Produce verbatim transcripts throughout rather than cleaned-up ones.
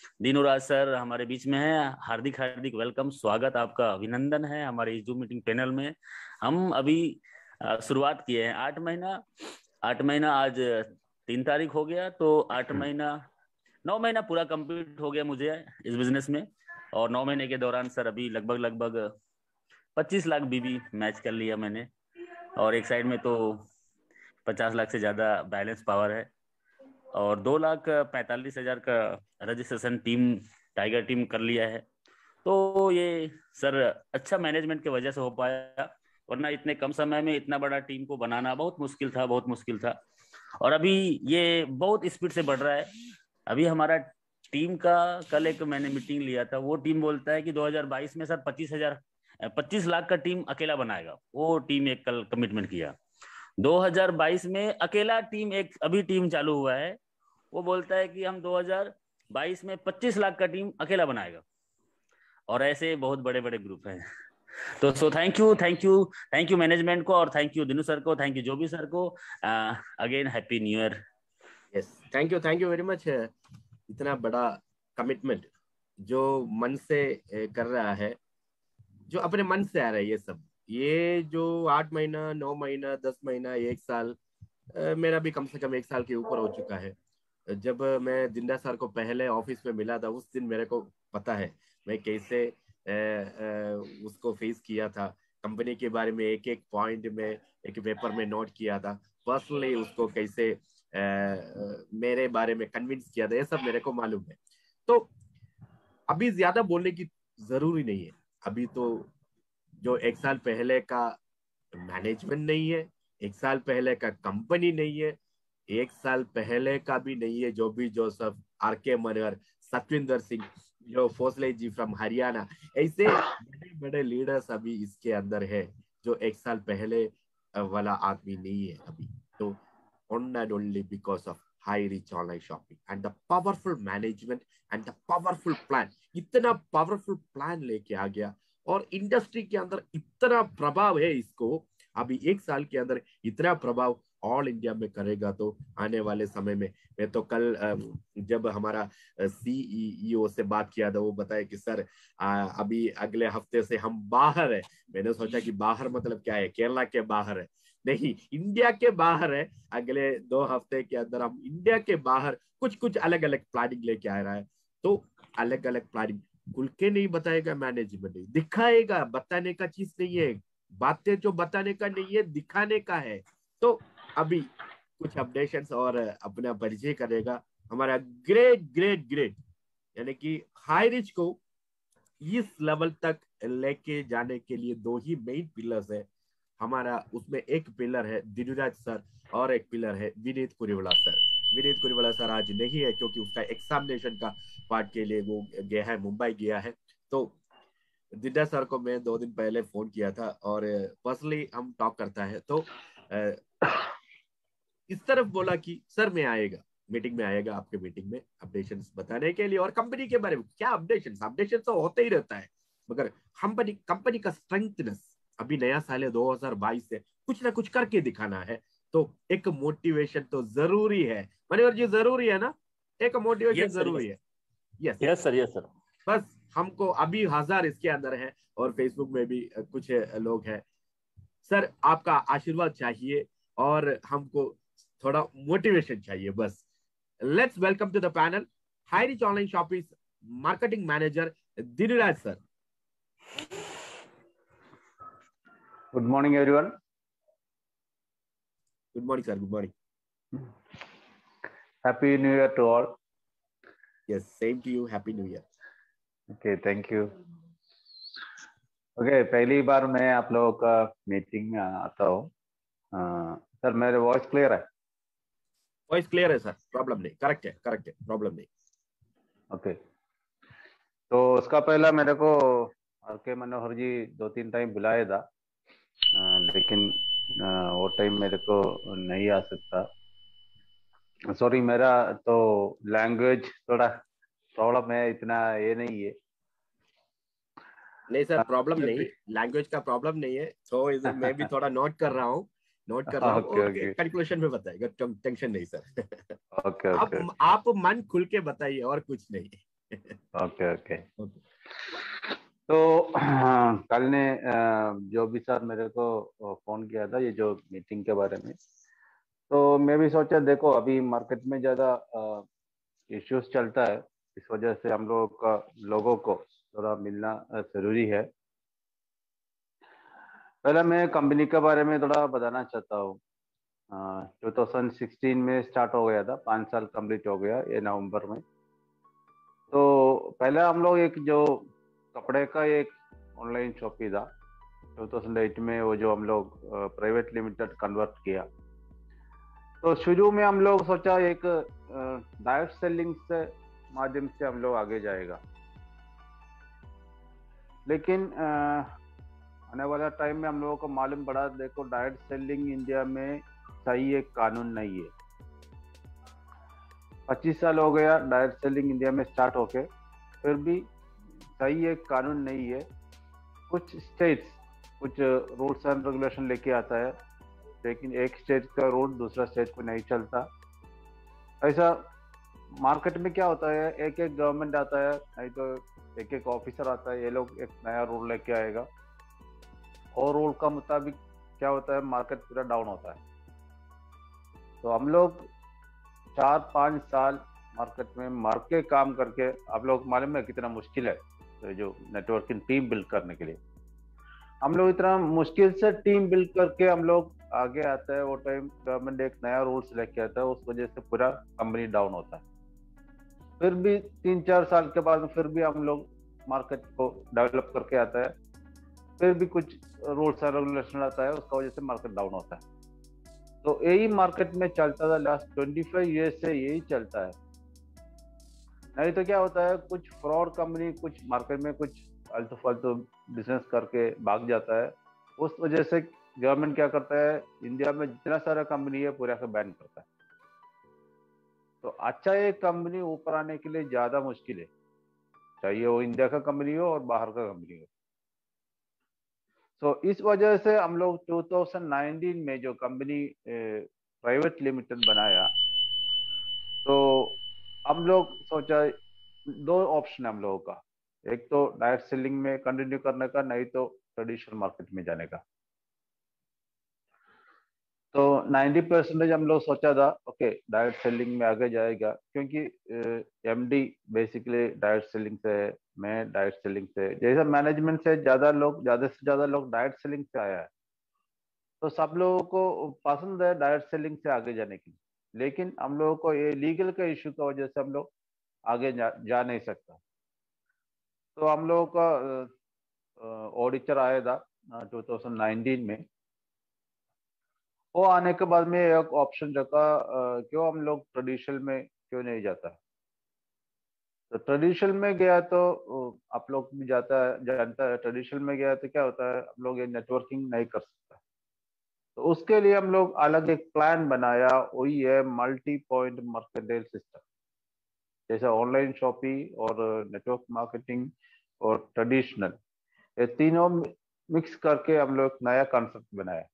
दिनुराज sir हमारे बीच में है। हार्दिक हार्दिक वेलकम, स्वागत, आपका अभिनंदन है हमारे इस जूम मीटिंग पैनल में। हम अभी अ, शुरुआत किए हैं। आठ महीना आठ महीना आज तीन तारीख हो गया, तो आठ महीना नौ महीना पूरा कंप्लीट हो गया मुझे इस बिजनेस में। और नौ महीने के दौरान सर अभी लगभग लगभग पच्चीस लाख बीबी मैच कर लिया मैंने। और एक साइड में तो पचास लाख से ज्यादा बैलेंस पावर है। और दो लाख पैंतालीस हजार का रजिस्ट्रेशन टीम टाइगर टीम कर लिया है। तो ये सर अच्छा मैनेजमेंट की वजह से हो पाया, वरना इतने कम समय में इतना बड़ा टीम को बनाना बहुत मुश्किल था, बहुत मुश्किल था। और अभी ये बहुत स्पीड से बढ़ रहा है। अभी हमारा टीम का कल एक मैंने मीटिंग लिया था, वो टीम बोलता है कि दो हज़ार बाईस में सर पच्चीस हजार पच्चीस लाख का टीम अकेला बनाएगा। वो टीम एक कल कमिटमेंट किया। दो हज़ार बाईस में अकेला टीम एक अभी टीम चालू हुआ है, वो बोलता है कि हम दो हज़ार बाईस में पच्चीस लाख का टीम अकेला बनाएगा। और ऐसे बहुत बड़े बड़े ग्रुप हैं। तो so thank you thank you thank you management को, और थैंक यू दिनू सर को, थैंक यू जोबी सर को। Again happy new year. Yes, thank you thank you very much. इतना बड़ा कमिटमेंट जो मन से कर रहा है, जो अपने मन से आ रहा है, ये सब ये जो आठ महीना नौ महीना दस महीना एक साल, मेरा भी कम से कम एक साल के ऊपर हो चुका है। जब मैं जिंदा सर को पहले ऑफिस में मिला था, उस दिन मेरे को पता है मैं कैसे आ, आ, उसको फेस किया था। कंपनी के बारे में एक एक पॉइंट में एक पेपर में नोट किया था। पर्सनली उसको कैसे आ, आ, मेरे बारे में कन्विंस किया था, ये सब मेरे को मालूम है। तो अभी ज्यादा बोलने की जरूरी नहीं है। अभी तो जो एक साल पहले का मैनेजमेंट नहीं है, एक साल पहले का कंपनी नहीं है, एक साल पहले का भी नहीं है जो भी जोसफ, आर के मनोहर, सतविंदर सिंह, जो फोसले जी फ्रॉम हरियाणा, ऐसे बड़े बड़े लीडर्स अभी इसके अंदर है, जो एक साल पहले वाला आदमी नहीं है अभी। तो on and only because of high reach online shopping and the powerful management and the powerful plan, इतना powerful plan लेके आ गया। और इंडस्ट्री के अंदर इतना प्रभाव है इसको, अभी एक साल के अंदर इतना प्रभाव ऑल इंडिया में करेगा। तो आने वाले समय में, मैं तो कल जब हमारा सीईओ से बात किया था, वो बताया कि सर अभी अगले हफ्ते से हम बाहर है। मैंने सोचा कि बाहर मतलब क्या है, केरला के बाहर है? नहीं, इंडिया के बाहर है। अगले दो हफ्ते के अंदर हम इंडिया के बाहर कुछ कुछ अलग अलग प्लानिंग लेके आ रहा है। तो अलग अलग प्लानिंग खुल के नहीं बताएगा मैनेजमेंट, नहीं दिखाएगा, बताने का चीज नहीं है। बातें जो बताने का नहीं है, दिखाने का है। तो अभी कुछ अपडेशंस और अपना परिचय करेगा हमारा ग्रेट ग्रेट ग्रेट, यानी कि हाई रिच को इस लेवल तक लेके जाने के लिए दो ही मेन पिलर्स है हमारा। उसमें एक पिलर है दिनुराज सर और एक पिलर है विनीत कुरीवाला सर। विनीत कुरीवाला सर आज नहीं है क्योंकि उसका एग्जामिनेशन का पार्ट के लिए वो गया है, मुंबई गया है। तो दिनुराज सर को मैं दो दिन पहले फोन किया था और पर्सनली हम टॉक करता है। तो इस तरफ बोला कि सर मैं आएगा, मीटिंग में आएगा, आपके मीटिंग में अपडेशंस बताने के लिए और कंपनी के बारे में। क्या अपडेशंस, अपडेशन तो होते ही रहता है, मगर कंपनी कंपनी का स्ट्रेंथनेस, अभी नया साल है दो हज़ार बाईस से, कुछ ना कुछ करके दिखाना है। तो एक मोटिवेशन तो जरूरी है, मनोहर जी, जरूरी है ना? एक मोटिवेशन yes, जरूरी है। Yes yes sir, yes sir. बस हमको अभी हजार इसके अंदर है और फेसबुक में भी कुछ लोग हैं। सर आपका आशीर्वाद चाहिए और हमको थोड़ा मोटिवेशन चाहिए बस। Let's welcome to the panel high rich online shopping marketing manager Dinuraj sir. Good morning, everyone. Good morning, sir. Good morning. Happy New Year to all. Yes, same to you. Happy New Year. Okay, thank you. Okay, पहली बार मैं आप लोगों का meeting में आता हूँ। Sir मेरे voice clear है? वॉइस क्लियर है सर, प्रॉब्लम नहीं, करेक्ट है, करेक्ट है, प्रॉब्लम नहीं। ओके, तो उसका पहला मेरे को आर के मनोहर जी दो तीन टाइम बुलाया था, आ, लेकिन आ, वो टाइम मेरे को नहीं आ सकता। सॉरी, मेरा तो लैंग्वेज थोड़ा प्रॉब्लम है, इतना ये नहीं है। नहीं सर, प्रॉब्लम नहीं, लैंग्वेज का प्रॉब्लम नहीं है। तो इधर मैं भी थोड़ा नोट कर रहा हूँ, नोट कर रहा हूँ। ओके, कंक्लूजन में बताएगा, टेंशन नहीं सर। ओके आप ओके आप मन खुल के बताइए और कुछ नहीं। Okay okay. ओके। तो कल ने जो भी सर मेरे को फोन किया था ये जो मीटिंग के बारे में, तो मैं भी सोचा देखो अभी मार्केट में ज्यादा इश्यूज चलता है, इस वजह से हम लोगों का लोगों को थोड़ा मिलना जरूरी है। पहले मैं कंपनी के बारे में थोड़ा बताना चाहता हूँ। टू थाउजेंड सिक्सटीन में स्टार्ट हो गया था, पाँच साल कंप्लीट हो गया ये नवंबर में। तो पहले हम लोग एक जो कपड़े का एक ऑनलाइन शॉप ही था, टू थाउजेंड एट में वो जो हम लोग प्राइवेट लिमिटेड कन्वर्ट किया। तो शुरू में हम लोग सोचा एक डायरेक्ट सेलिंग से माध्यम से हम लोग आगे जाएगा, लेकिन आने वाला टाइम में हम लोगों को मालूम पड़ा देखो डायरेक्ट सेलिंग इंडिया में सही एक कानून नहीं है। पच्चीस साल हो गया डायरेक्ट सेलिंग इंडिया में स्टार्ट होके, फिर भी सही एक कानून नहीं है। कुछ स्टेट्स कुछ रूल्स एंड रेगुलेशन लेके आता है, लेकिन एक स्टेट का रूल दूसरा स्टेट को नहीं चलता। ऐसा मार्केट में क्या होता है, एक एक गवर्नमेंट आता है, नहीं तो एक एक ऑफिसर आता है, ये लोग एक नया रूल लेके आएगा और रूल का मुताबिक क्या होता है, मार्केट पूरा डाउन होता है। तो हम लोग चार पाँच साल मार्केट में मार के काम करके, आप लोग मालूम है कितना मुश्किल है तो जो नेटवर्किंग टीम बिल्ड करने के लिए हम लोग इतना मुश्किल से टीम बिल्ड करके हम लोग आगे आता है। वो टाइम गवर्नमेंट एक नया रूल्स लेके आता है, उस वजह से पूरा कंपनी डाउन होता है। फिर भी तीन चार साल के बाद फिर भी हम लोग मार्केट को डेवलप करके आता है, फिर भी कुछ रूल्स एंड रेगुलेशन आता है, उसका वजह से मार्केट डाउन होता है। तो यही मार्केट में चलता था लास्ट ट्वेंटी फाइव ईयर्स से, यही चलता है। नहीं तो क्या होता है, कुछ फ्रॉड कंपनी कुछ मार्केट में कुछ फालतू फालतू बिजनेस करके भाग जाता है। उस वजह से गवर्नमेंट क्या करता है, इंडिया में जितना सारा कंपनी है पूरा का बैन करता है। तो अच्छा एक कंपनी ऊपर आने के लिए ज्यादा मुश्किल है, चाहिए वो इंडिया का कंपनी हो और बाहर का कंपनी हो। तो इस वजह से हम लोग टू थाउजेंड नाइनटीन में जो कंपनी प्राइवेट लिमिटेड बनाया, तो हम लोग सोचा दो ऑप्शन है हम लोगों का, एक तो डायरेक्ट सेलिंग में कंटिन्यू करने का, नहीं तो ट्रेडिशनल मार्केट में जाने का। तो नब्बे परसेंटेज हम लोग सोचा था ओके डायरेक्ट सेलिंग में आगे जाएगा, क्योंकि एमडी बेसिकली डायरेक्ट सेलिंग से, मैं डायरेक्ट सेलिंग से, जैसा मैनेजमेंट से ज्यादा लोग ज्यादा से ज्यादा लोग डायरेक्ट सेलिंग से आया है, तो सब लोगों को पसंद है डायरेक्ट सेलिंग से आगे जाने की। लेकिन हम लोगों को ये लीगल का इश्यू की वजह से हम लोग आगे जा, जा नहीं सकता। तो हम लोगों का ऑडिटर आया था टू थाउजेंड नाइनटीन में, वो आने के बाद में एक ऑप्शन रखा, क्यों हम लोग ट्रेडिशनल में क्यों नहीं जाता। तो ट्रेडिशनल में गया तो आप लोग भी जाता है जानता है, ट्रेडिशनल में गया तो क्या होता है, हम लोग ये नेटवर्किंग नहीं कर सकता। तो उसके लिए हम लोग अलग एक प्लान बनाया, वही है मल्टी पॉइंट मार्केटेल सिस्टम। जैसे ऑनलाइन शॉपिंग और नेटवर्क मार्केटिंग और ट्रेडिशनल, ये तीनों मिक्स करके हम लोग नया कॉन्सेप्ट बनाया।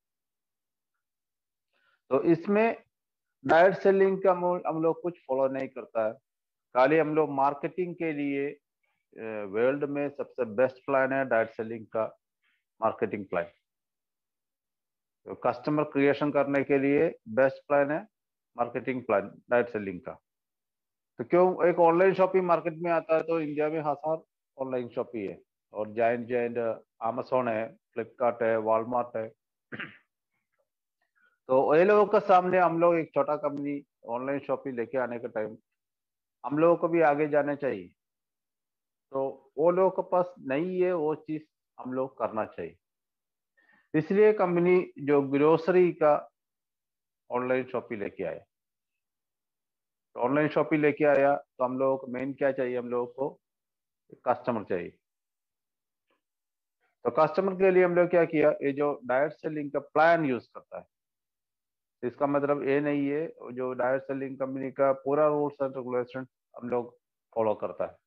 तो इसमें डायरेक्ट सेलिंग का हम लोग कुछ फॉलो नहीं करता है, खाली हम लोग मार्केटिंग के लिए वर्ल्ड में सबसे बेस्ट प्लान है डायरेक्ट सेलिंग का मार्केटिंग प्लान। तो कस्टमर क्रिएशन करने के लिए बेस्ट प्लान है मार्केटिंग प्लान डायरेक्ट सेलिंग का। तो क्यों एक ऑनलाइन शॉपिंग मार्केट में आता है, तो इंडिया में हजार ऑनलाइन शॉपिंग है, और जाइंट जाइंट अमेज़न है, फ्लिपकार्ट है, वॉलमार्ट है। तो ये लोगों के सामने हम लोग एक छोटा कंपनी ऑनलाइन शॉपिंग लेके आने के टाइम हम लोगों को भी आगे जाना चाहिए। तो वो लोगों के पास नहीं है वो चीज, हम लोग करना चाहिए। इसलिए कंपनी जो ग्रोसरी का ऑनलाइन शॉपिंग लेके आया, तो ऑनलाइन शॉपिंग लेके आया तो हम लोगों को मेन क्या चाहिए, हम लोगों को कस्टमर चाहिए। तो कस्टमर के लिए हम लोग क्या किया, ये जो डायरेक्ट सेलिंग का प्लान यूज करता है, इसका मतलब ये नहीं है जो डायरेक्ट सेलिंग कंपनी का पूरा रूल्स एंड रेगुलेशन हम लोग फॉलो करता है,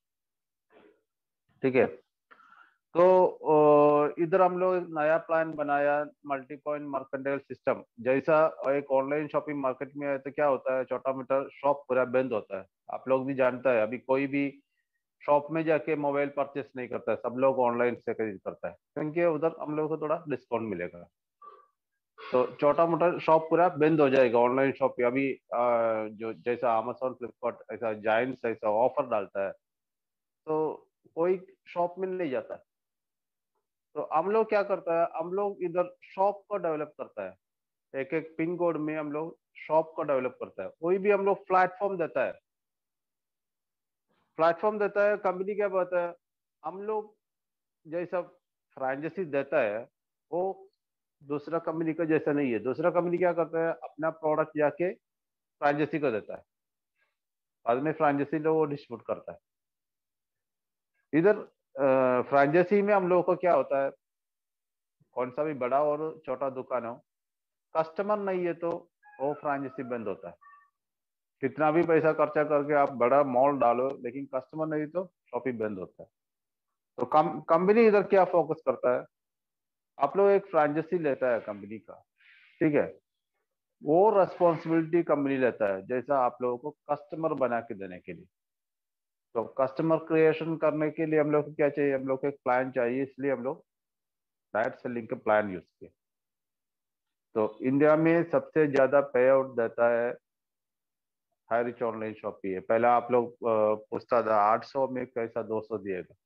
ठीक है। तो इधर हम लोग एक नया प्लान बनाया मल्टी पॉइंट मार्केटेल सिस्टम। जैसा एक ऑनलाइन शॉपिंग मार्केट में है तो क्या होता है, छोटा मोटा शॉप पूरा बंद होता है, आप लोग भी जानता है। अभी कोई भी शॉप में जाके मोबाइल परचेस नहीं करता है, सब लोग ऑनलाइन से खरीद करता है, क्योंकि उधर हम लोग को थोड़ा डिस्काउंट मिलेगा। तो छोटा मोटा शॉप पूरा बंद हो जाएगा ऑनलाइन शॉप। अभी आ, जो जैसा अमेजोन, फ्लिपकार्ट, ऐसा जायंट्स ऐसा ऑफर डालता है तो कोई शॉप में नहीं जाता है। तो हम लोग क्या करता है, हम लोग इधर शॉप को डेवलप करता है, एक एक पिन कोड में हम लोग शॉप को डेवलप करता है। कोई भी हम लोग प्लेटफॉर्म देता है, प्लेटफॉर्म देता है, कंपनी क्या बोलता है, हम लोग जैसा फ्रेंचाइजी देता है वो दूसरा कंपनी का जैसा नहीं है। दूसरा कंपनी क्या करता है, अपना प्रोडक्ट जाके फ्रेंचाइजी को देता है, बाद में फ्रेंचाइजी लोग वो डिस्ट्रीब्यूट करता है। इधर फ्रेंचाइजी में हम लोगों को क्या होता है, कौन सा भी बड़ा और छोटा दुकान हो, कस्टमर नहीं है तो वो फ्रेंचाइजी बंद होता है। कितना भी पैसा खर्चा करके आप बड़ा मॉल डालो, लेकिन कस्टमर नहीं तो शॉप ही बंद होता है। तो कम कंपनी इधर क्या फोकस करता है, आप लोग एक फ्रेंचाइजी लेता है कंपनी का, ठीक है, वो रेस्पॉन्सिबिलिटी कंपनी लेता है जैसा आप लोगों को कस्टमर बना के देने के लिए। तो कस्टमर क्रिएशन करने के लिए हम लोग को क्या चाहिए, हम लोग को एक प्लान चाहिए, इसलिए हम लोग डायरेक्ट सेलिंग का प्लान यूज किए। तो इंडिया में सबसे ज्यादा पे आउट देता है हाई रिच ऑनलाइन शॉप ही है। पहले आप लोग पूछता था आठ सौ में कैसा दो सौ दिएगा,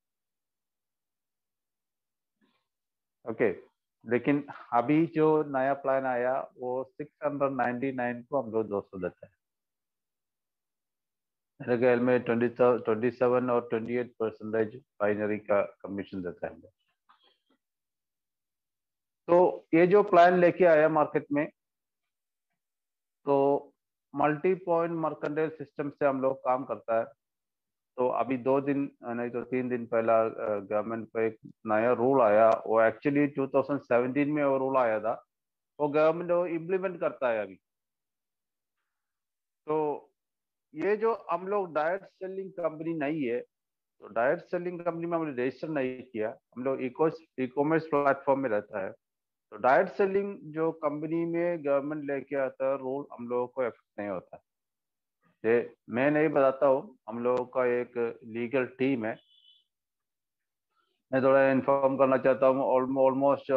ओके, लेकिन अभी जो नया प्लान आया वो सिक्स हंड्रेड नाइन्टी नाइन को हम लोग दो सौ देता है। मेरे ख्याल में ट्वेंटी ट्वेंटी सेवन और ट्वेंटी एट परसेंटेज बाइनरी का कमीशन देता है। तो ये जो प्लान लेके आया मार्केट में, तो मल्टी पॉइंट मर्केंटाइल सिस्टम से हम लोग काम करता है। तो अभी दो दिन नहीं तो तीन दिन पहला गवर्नमेंट का एक नया रूल आया, वो एक्चुअली टू थाउजेंड सेवेंटीन में वो रूल आया था, वो गवर्नमेंट वो इम्प्लीमेंट करता है अभी। तो ये जो हम लोग डायरेक्ट सेलिंग कंपनी नहीं है, तो डायरेक्ट सेलिंग कंपनी में हमने रजिस्टर नहीं किया, हम लोग ई कॉमर्स प्लेटफॉर्म में रहता है। तो डायरेक्ट सेलिंग जो कंपनी में गवर्नमेंट लेके आता है रूल, हम लोगों को इफेक्ट नहीं होता। ये मैं नहीं बताता हूँ, हम लोगों का एक लीगल टीम है। मैं थोड़ा इन्फॉर्म करना चाहता हूँ, ऑलमोस्ट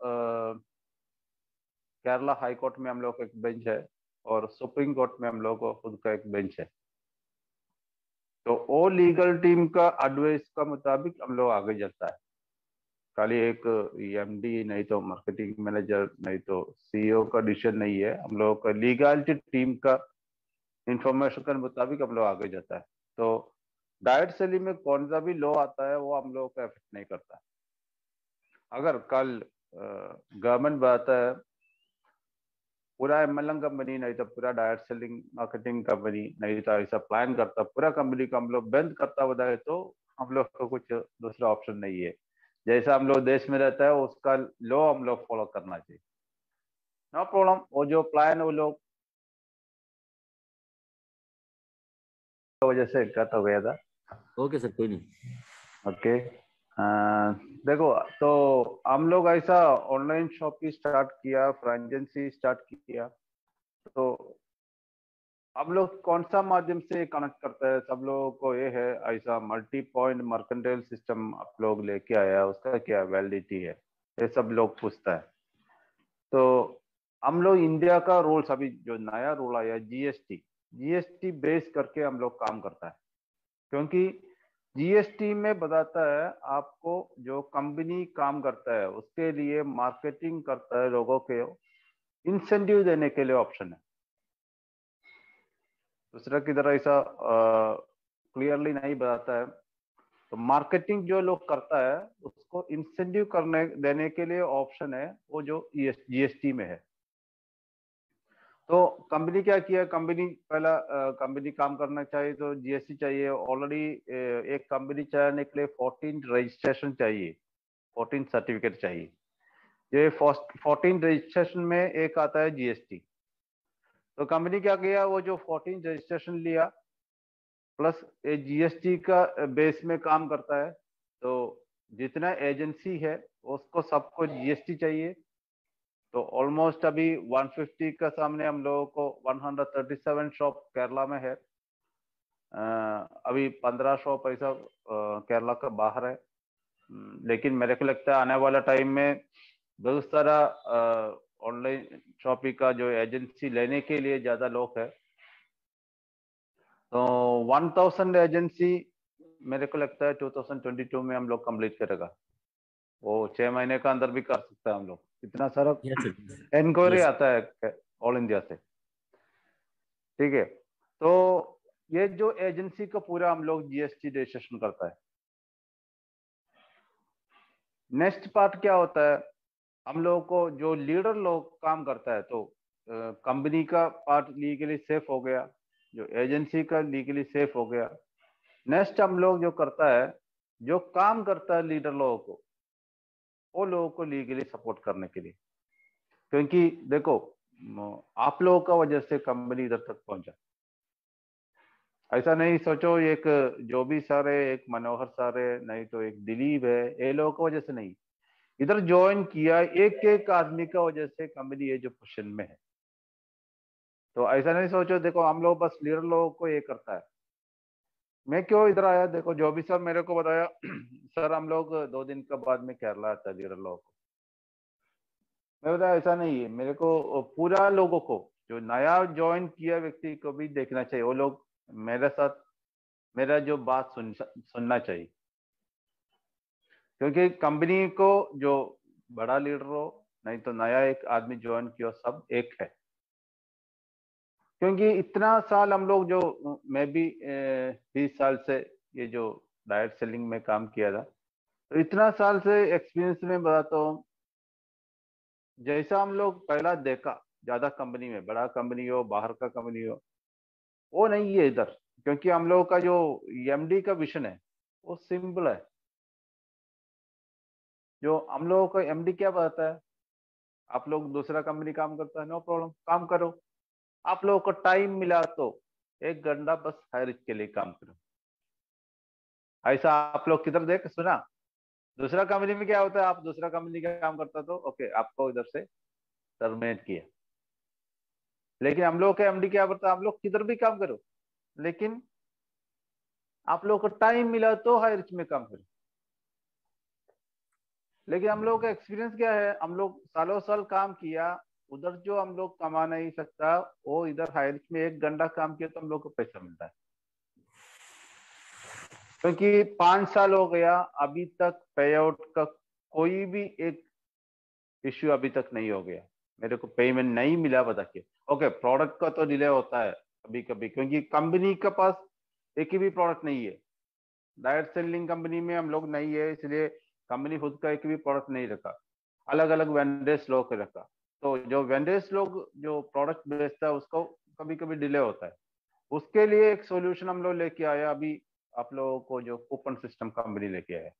केरला हाई कोर्ट में हम लोग का एक बेंच है और सुप्रीम कोर्ट में हम लोग को खुद का एक बेंच है। तो वो लीगल टीम का एडवाइस का मुताबिक हम लोग आगे चलता है। खाली एक एमडी नहीं तो मार्केटिंग मैनेजर नहीं तो सीईओ का डिसीजन नहीं है, हम लोगों का लीगलिटी टीम का इंफॉर्मेशन के मुताबिक हम लोग आगे जाता है। तो डायरेक्ट सेलिंग में कौन सा भी लॉ आता है वो हम लोगों को इफेक्ट नहीं करता। अगर कल गवर्नमेंट बताता है पूरा एमएलएम कंपनी नहीं तो पूरा डायरेक्ट सेलिंग मार्केटिंग कंपनी नहीं तो ऐसा प्लान करता पूरा कंपनी को हम लोग बंद करता बताए, तो हम लोग को कुछ दूसरा ऑप्शन नहीं है। जैसा हम लोग देश में रहता है उसका लॉ हम लोग फॉलो करना चाहिए, नो प्रॉब्लम। वो जो प्लान वो लोग वजह से कट हो गया था। ओके सर, कोई नहीं। ओके देखो, तो हम लोग ऐसा ऑनलाइन शॉपिंग स्टार्ट किया, फ्रेंचाइजी स्टार्ट किया। तो हम लोग कौन सा माध्यम से कनेक्ट करते हैं, सब लोगों को ये है ऐसा मल्टी पॉइंट मर्केंटाइल सिस्टम आप लोग लेके आया, उसका क्या वैलिडिटी है, ये सब लोग पूछता है। तो हम लोग इंडिया का रूल्स, अभी जो नया रूल आया जीएसटी, जीएसटी बेस करके हम लोग काम करता है। क्योंकि जीएसटी में बताता है आपको जो कंपनी काम करता है उसके लिए मार्केटिंग करता है, लोगों के इंसेंटिव देने के लिए ऑप्शन है। दूसरा की तरह ऐसा क्लियरली नहीं बताता है। तो मार्केटिंग जो लोग करता है उसको इंसेंटिव करने देने के लिए ऑप्शन है वो जो जीएसटी में है। तो कंपनी क्या किया, कंपनी पहला कंपनी काम करना चाहिए तो जीएसटी चाहिए। ऑलरेडी एक कंपनी चलाने के लिए फोर्टीन रजिस्ट्रेशन चाहिए, फोर्टीन सर्टिफिकेट चाहिए। ये फोर्टीन रजिस्ट्रेशन में एक आता है जीएसटी। तो कंपनी क्या किया, वो जो फोर्टीन रजिस्ट्रेशन लिया प्लस ये जीएसटी का बेस में काम करता है। तो जितना एजेंसी है उसको सबको जीएसटी चाहिए। तो ऑलमोस्ट अभी वन फिफ्टी का सामने हम लोगों को one thirty seven shop Kerala में है, अभी पंद्रह सौ पैसा केरला का बाहर है, लेकिन मेरे को लगता है आने वाला टाइम में बहुत सारा ऑनलाइन शॉपिंग का जो एजेंसी लेने के लिए ज्यादा लोग है, तो वन थाउजेंड एजेंसी मेरे को लगता है टू थाउजेंड ट्वेंटी टू में हम लोग कंप्लीट करेगा। वो छह महीने का अंदर भी कर सकते हैं हम लोग, इतना सारा इंक्वायरी yes, आता है ऑल इंडिया से। ठीक है, तो ये जो एजेंसी का पूरा हम लोग जीएसटी रजिस्ट्रेशन करता है। नेक्स्ट पार्ट क्या होता है, हम लोगों को जो लीडर लोग काम करता है, तो कंपनी का पार्ट लीगली सेफ हो गया, जो एजेंसी का लीगली सेफ हो गया। नेक्स्ट हम लोग जो करता है, जो काम करता है लीडर लोगों को, वो लोगों को लीगली सपोर्ट करने के लिए, क्योंकि देखो आप लोगों का वजह से कंपनी इधर तक पहुंचा। ऐसा नहीं सोचो एक जो भी सारे एक मनोहर सारे नहीं तो एक दिलीप है, ये लोगों की वजह से नहीं, इधर ज्वाइन किया एक एक आदमी का वजह से कंपनी ये जो पोजीशन में है। तो ऐसा नहीं सोचो देखो हम लोग बस लीडर लोगों को ये करता है। मैं क्यों इधर आया, देखो जो भी सर मेरे को बताया सर हम लोग दो दिन के बाद में केरला आता है लीडर लोगों को। मैं बताया ऐसा नहीं है, मेरे को पूरा लोगों को जो नया ज्वाइन किया व्यक्ति को भी देखना चाहिए, वो लोग मेरे साथ मेरा जो बात सुन सुनना चाहिए, क्योंकि कंपनी को जो बड़ा लीडर हो नहीं तो नया एक आदमी ज्वाइन किया सब एक है। क्योंकि इतना साल हम लोग जो मैं भी बीस साल से ये जो डायरेक्ट सेलिंग में काम किया था, तो इतना साल से एक्सपीरियंस में बताता हूँ, जैसा हम लोग पहला देखा ज्यादा कंपनी में, बड़ा कंपनी हो बाहर का कंपनी हो, वो नहीं है इधर। क्योंकि हम लोग का जो एमडी का विजन है वो सिंपल है। जो हम लोगों का एमडी क्या बताता है, आप लोग दूसरा कंपनी काम करता है, नो प्रॉब्लम काम करो, आप लोगों को टाइम मिला तो एक घंटा बस हाई रिस्क के लिए काम करो। ऐसा आप लोग किधर देख सुना? दूसरा कंपनी में क्या होता है, आप दूसरा कंपनी का काम करता तो ओके आपको इधर से टर्मिनेट किया। लेकिन हम लोग का एमडी क्या करता है, आप लोग किधर भी काम करो, लेकिन आप लोग को टाइम मिला तो हाई रिस्क में काम करो। लेकिन हम लोग का एक्सपीरियंस क्या है, हम लोग सालों साल काम किया, उधर जो हम लोग कमा नहीं सकता वो इधर हाई रिस्क में एक घंटा काम किया तो हम लोग को पैसा मिलता है। क्योंकि पांच साल हो गया अभी तक पे आउट का कोई भी एक इश्यू अभी तक नहीं हो गया, मेरे को पेमेंट नहीं मिला बता के। ओके प्रोडक्ट का तो डिले होता है कभी कभी, क्योंकि कंपनी के पास एक ही भी प्रोडक्ट नहीं है, डायरेक्ट सेलिंग कंपनी में हम लोग नहीं है, इसलिए कंपनी खुद का एक भी प्रोडक्ट नहीं रखा, अलग अलग वेंडर्स लोग को रखा। तो जो वेंडर्स लोग जो प्रोडक्ट बेचता है उसको कभी कभी डिले होता है, उसके लिए एक सॉल्यूशन हम लोग लेके आया अभी आप लोगों को, जो कूपन सिस्टम कंपनी लेके आया।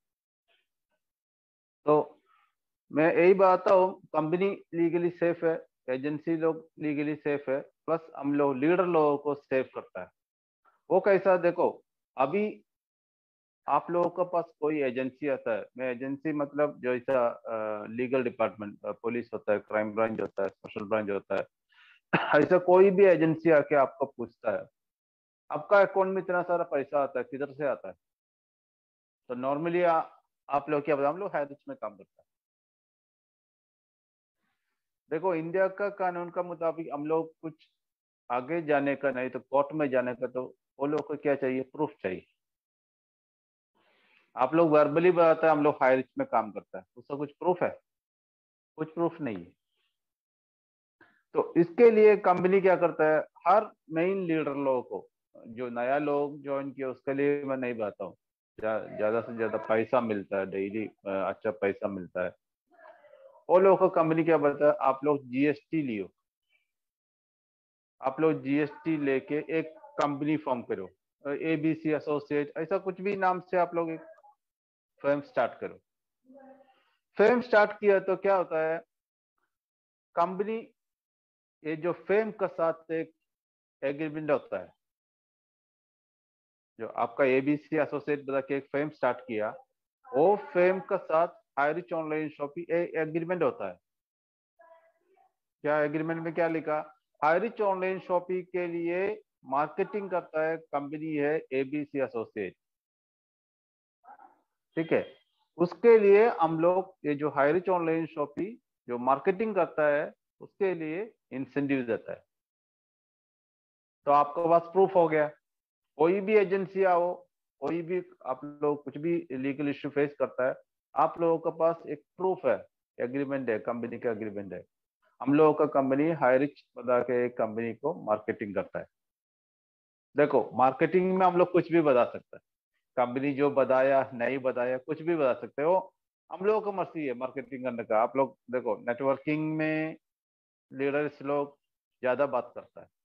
तो मैं यही बताता हूँ, कंपनी लीगली सेफ है, एजेंसी लोग लीगली सेफ है, प्लस हम लोग लीडर लोगों को सेफ करता है। वो कैसा देखो, अभी आप लोगों के पास कोई एजेंसी आता है, मैं एजेंसी मतलब जो ऐसा लीगल डिपार्टमेंट पुलिस होता है, क्राइम ब्रांच होता है, स्पेशल ब्रांच होता है, ऐसा कोई भी एजेंसी आके आपको पूछता है आपका अकाउंट में इतना सारा पैसा आता है किधर से आता है, तो नॉर्मली आप लोग क्या बताओ, हम लोग हाई रिस्क में काम करता है। देखो इंडिया का कानून का मुताबिक हम लोग कुछ आगे जाने का नहीं तो कोर्ट में जाने का, तो वो लोग को क्या चाहिए, प्रूफ चाहिए। आप लोग वर्बली बताते हैं हम लोग हाई रिस्क में काम करता है, उसका कुछ प्रूफ है? कुछ प्रूफ नहीं है। तो इसके लिए कंपनी क्या करता है, हर मेन लीडर लोगों को, जो नया लोग ज्वाइन किया उसके लिए मैं नहीं बताता हूँ, ज्यादा से ज्यादा पैसा मिलता है, डेली अच्छा पैसा मिलता है, वो लोगों को कंपनी क्या बताता है, आप लोग जीएसटी लियो, आप लोग जीएसटी लेके एक कंपनी फॉर्म करो, एबीसी एसोसिएट ऐसा कुछ भी नाम से आप लोग एक फर्म स्टार्ट करो। फर्म स्टार्ट किया तो क्या होता है, कंपनी ये जो फर्म का साथ एक एग्रीमेंट होता है, जो आपका एबीसी एसोसिएट बता के एक फर्म स्टार्ट किया, वो फर्म का साथ High rich online shopping agreement होता है। क्या एग्रीमेंट में क्या लिखा, हाई रिच ऑनलाइन शॉपिंग के लिए मार्केटिंग करता है कंपनी है एबीसी एसोसिएट, ठीक है। उसके लिए हम लोग ये जो हाईरिच ऑनलाइन शॉपी जो मार्केटिंग करता है उसके लिए इंसेंटिव देता है। तो आपके पास प्रूफ हो गया। कोई भी एजेंसी आओ, कोई भी आप लोग कुछ भी लीगल इश्यू फेस करता है, आप लोगों के पास एक प्रूफ है, एग्रीमेंट है, कंपनी का एग्रीमेंट है। हम लोगों का कंपनी हाईरिच बता के एक कंपनी को मार्केटिंग करता है। देखो मार्केटिंग में हम लोग कुछ भी बता सकते हैं, कंपनी जो बताया नहीं बताया कुछ भी बता सकते हो, हम लोगों को मर्जी है मार्केटिंग करने का। आप लोग देखो नेटवर्किंग में लीडर्स लोग ज्यादा बात करता है,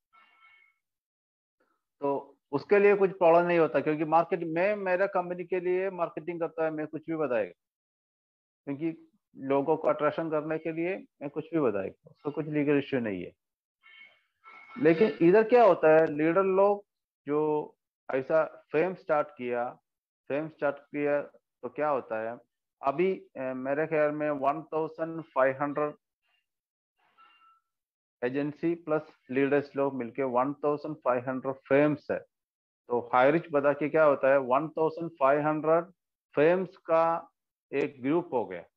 तो उसके लिए कुछ प्रॉब्लम नहीं होता, क्योंकि मार्केट में मेरा कंपनी के लिए मार्केटिंग करता है, मैं कुछ भी बताएगा, क्योंकि लोगों को अट्रैक्शन करने के लिए मैं कुछ भी बताएगा, उसको कुछ लीगल इश्यू नहीं है। लेकिन इधर क्या होता है, लीडर लोग जो ऐसा फेम स्टार्ट किया फेम स्टार्ट किया तो क्या होता है, अभी मेरे ख्याल में one thousand five hundred agency plus leaders लोग मिलके one thousand five hundred firms है। तो हाईरिच बता के क्या होता है, one thousand five hundred firms का एक ग्रुप हो गया।